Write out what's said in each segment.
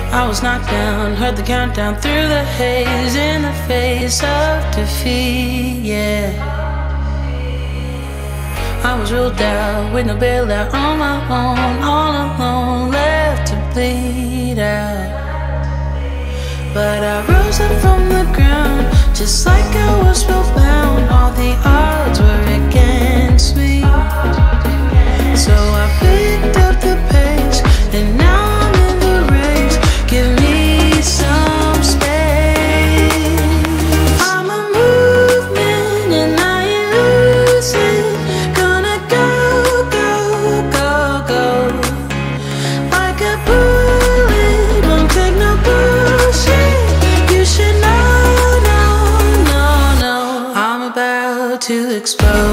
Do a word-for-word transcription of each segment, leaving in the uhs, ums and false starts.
I was knocked down, heard the countdown through the haze, in the face of defeat, yeah. I was ruled out with no bailout, on my own, all alone, left to bleed out. But I rose up from the ground, just like I was spellbound. All the odds were against me, so I picked up the pace, and now I'm in the race. Give me some space. I'm a movement and I ain't losing. Gonna go, go, go, go. Like a bullet, won't take no bullshit. You should know, no, no, no. I'm about to explode.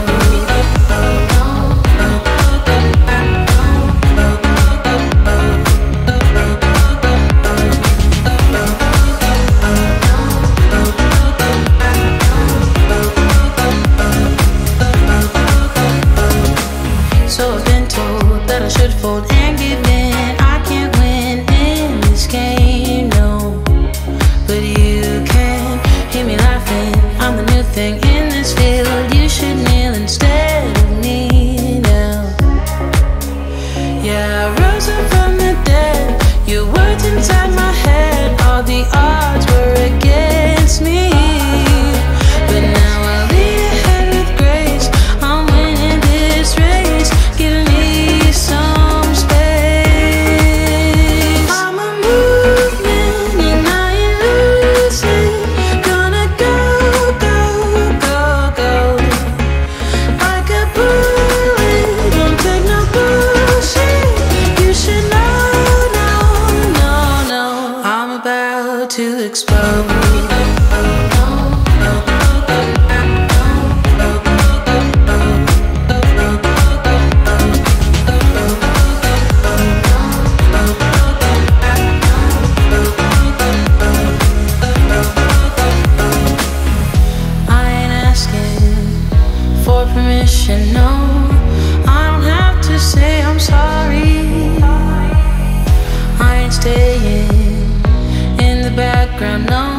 So I've been told that I should fold and give in. I can't win in this game, no. But you can hear me laughing. I'm the new thing in this field. You should kneel instead of me now. Yeah, I rose up from the dead. Your words inside my head. All the odds were against me, but now I lead ahead with grace. I'm winning this race. Give me some space. I'm a movement and I ain't losing. Gonna go, go, go, go. Like a bullet, won't take no bullshit. You should know, no, no, no. I'm about to explode. Permission, no, I don't have to say I'm sorry. I ain't staying in the background, no.